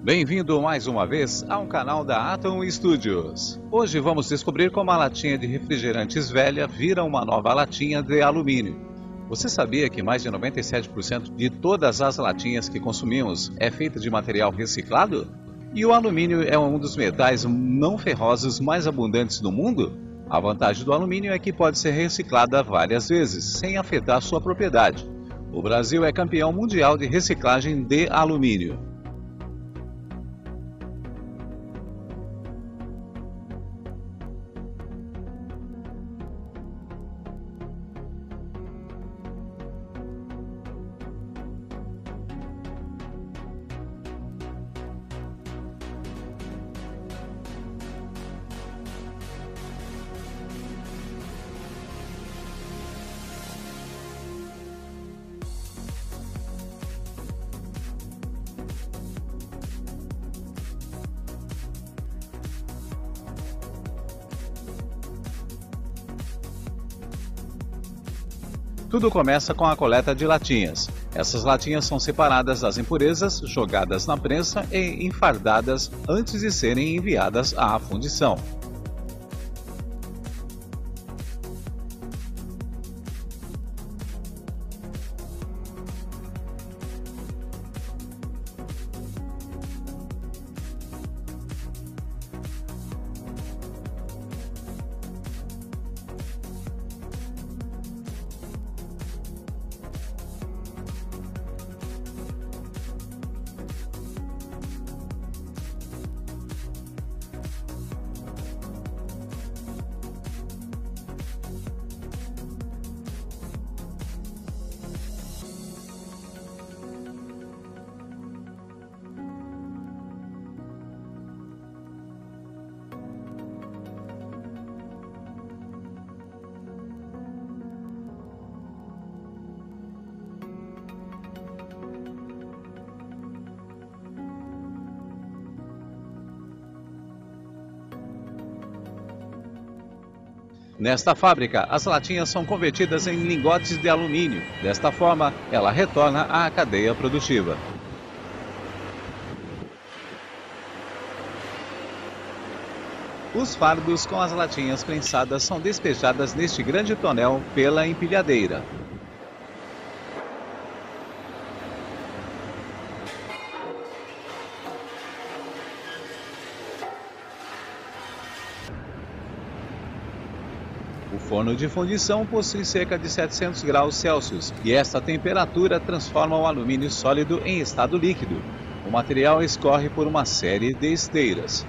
Bem-vindo mais uma vez ao canal da Atom Studios. Hoje vamos descobrir como a latinha de refrigerantes velha vira uma nova latinha de alumínio. Você sabia que mais de 97% de todas as latinhas que consumimos é feita de material reciclado? E o alumínio é um dos metais não ferrosos mais abundantes do mundo? A vantagem do alumínio é que pode ser reciclada várias vezes, sem afetar sua propriedade. O Brasil é campeão mundial de reciclagem de alumínio. Tudo começa com a coleta de latinhas. Essas latinhas são separadas das impurezas, jogadas na prensa e enfardadas antes de serem enviadas à fundição. Nesta fábrica, as latinhas são convertidas em lingotes de alumínio. Desta forma, ela retorna à cadeia produtiva. Os fardos com as latinhas prensadas são despejadas neste grande tonel pela empilhadeira. O forno de fundição possui cerca de 700 graus Celsius e esta temperatura transforma o alumínio sólido em estado líquido. O material escorre por uma série de esteiras.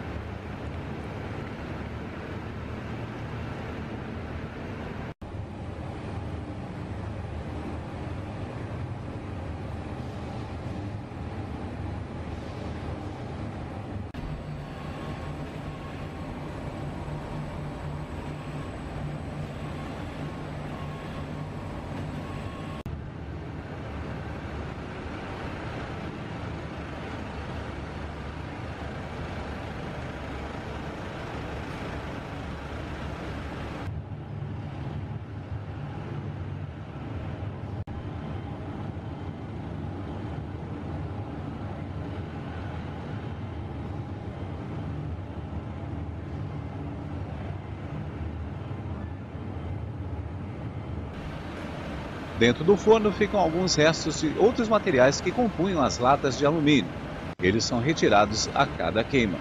Dentro do forno ficam alguns restos de outros materiais que compunham as latas de alumínio. Eles são retirados a cada queima.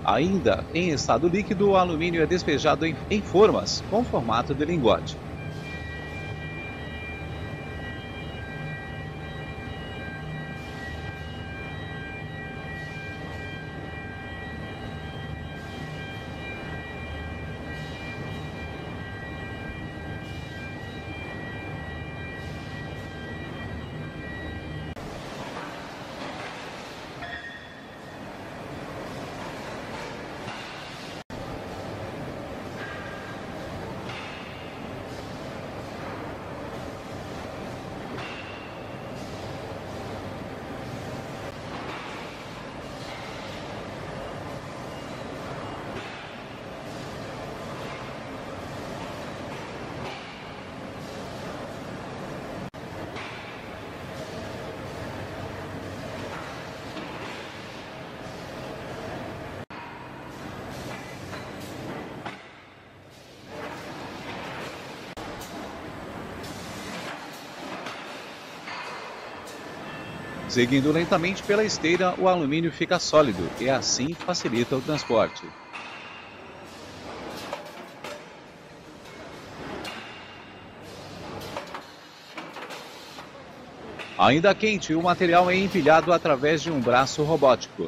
Ainda em estado líquido, o alumínio é despejado em formas com formato de lingote. Seguindo lentamente pela esteira, o alumínio fica sólido e assim facilita o transporte. Ainda quente, o material é empilhado através de um braço robótico.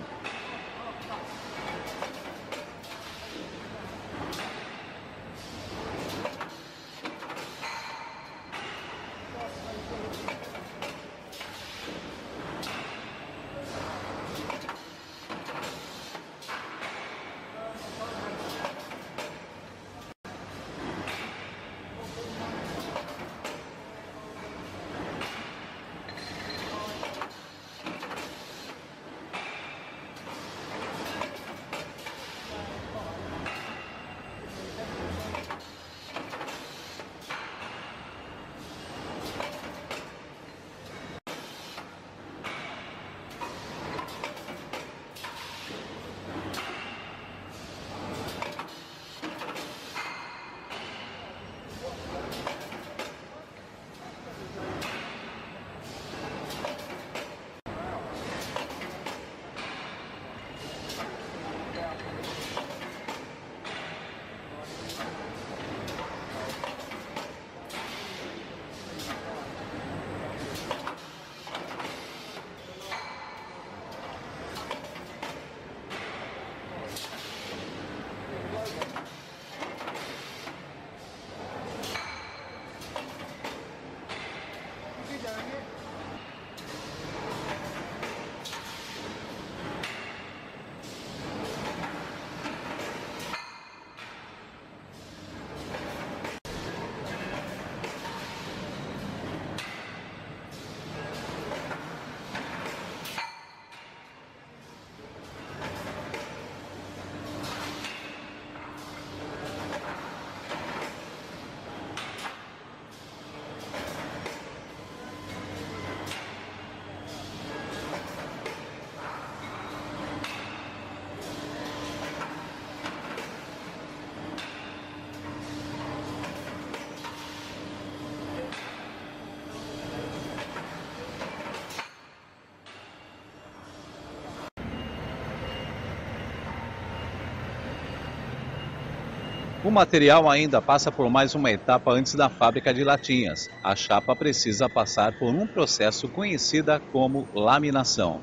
O material ainda passa por mais uma etapa antes da fábrica de latinhas. A chapa precisa passar por um processo conhecido como laminação.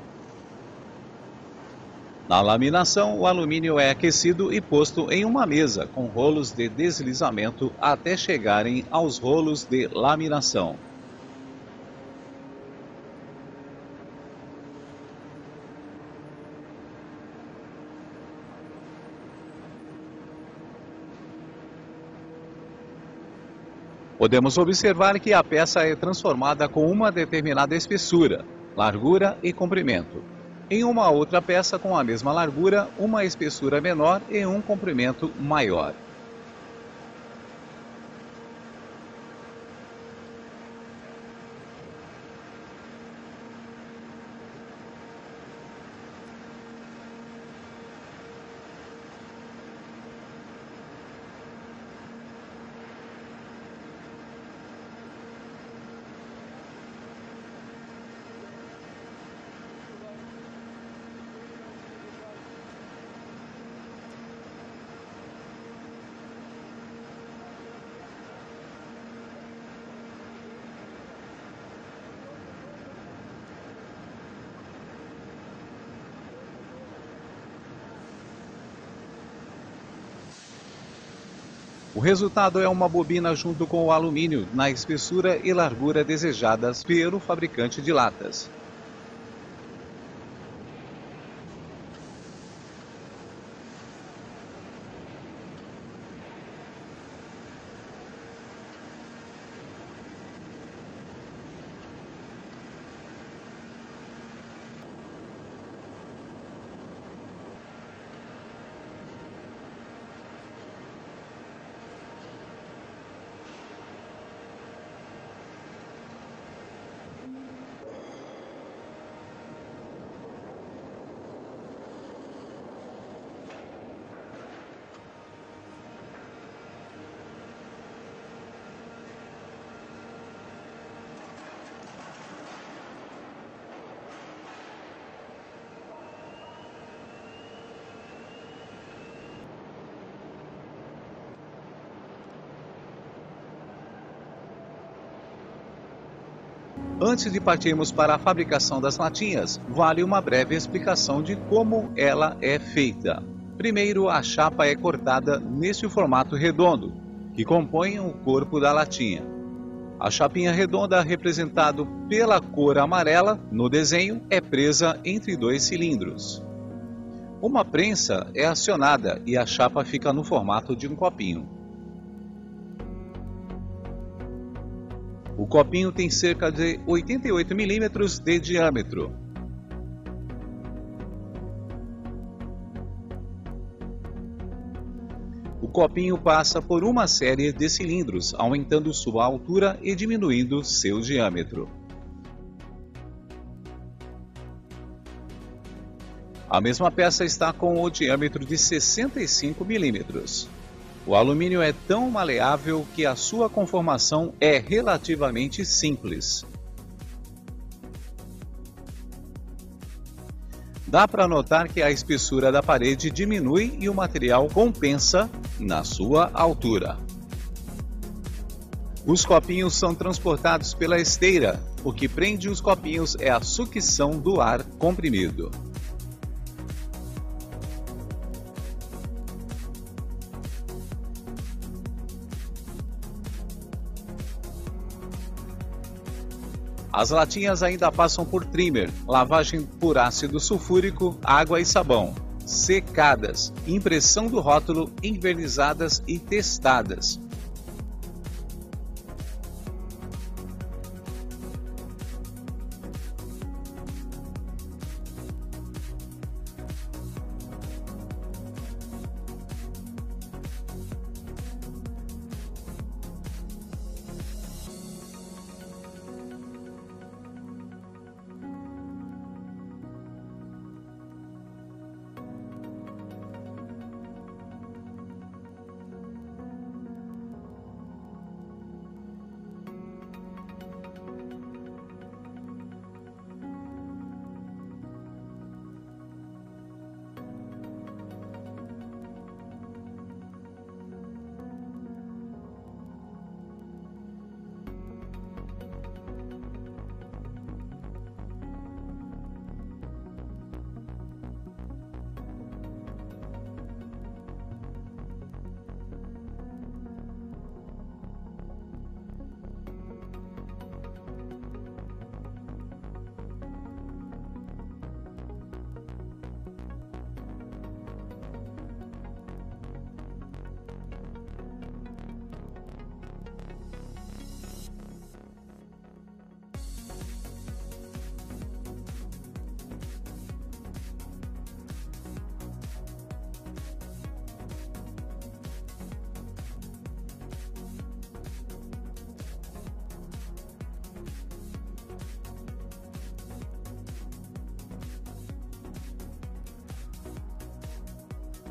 Na laminação, o alumínio é aquecido e posto em uma mesa com rolos de deslizamento até chegarem aos rolos de laminação. Podemos observar que a peça é transformada com uma determinada espessura, largura e comprimento, em uma outra peça com a mesma largura, uma espessura menor e um comprimento maior. O resultado é uma bobina junto com o alumínio na espessura e largura desejadas pelo fabricante de latas. Antes de partirmos para a fabricação das latinhas, vale uma breve explicação de como ela é feita. Primeiro, a chapa é cortada neste formato redondo, que compõe o corpo da latinha. A chapinha redonda, representado pela cor amarela no desenho, é presa entre dois cilindros. Uma prensa é acionada e a chapa fica no formato de um copinho. O copinho tem cerca de 88 milímetros de diâmetro. O copinho passa por uma série de cilindros, aumentando sua altura e diminuindo seu diâmetro. A mesma peça está com o diâmetro de 65 milímetros. O alumínio é tão maleável que a sua conformação é relativamente simples. Dá para notar que a espessura da parede diminui e o material compensa na sua altura. Os copinhos são transportados pela esteira. O que prende os copinhos é a sucção do ar comprimido. As latinhas ainda passam por trimmer, lavagem por ácido sulfúrico, água e sabão, secadas, impressão do rótulo, envernizadas e testadas.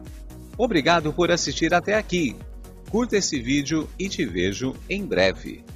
Obrigado por assistir até aqui. Curta esse vídeo e te vejo em breve.